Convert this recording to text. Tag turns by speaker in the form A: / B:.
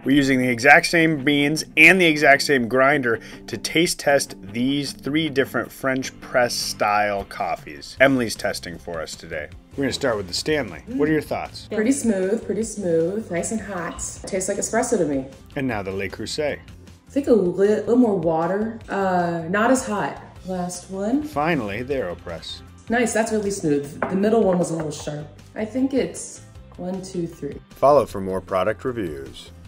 A: We're using the exact same beans and the exact same grinder to taste test these 3 different French press style coffees. Emilie's testing for us today. We're gonna start with the Stanley. What are your thoughts?
B: Pretty smooth, nice and hot. Tastes like espresso to me.
A: And now the Le Creuset.
B: I think a little more water, not as hot. Last one.
A: Finally, the Aeropress.
B: Nice, that's really smooth. The middle one was a little sharp. I think it's 1, 2, 3.
A: Follow for more product reviews.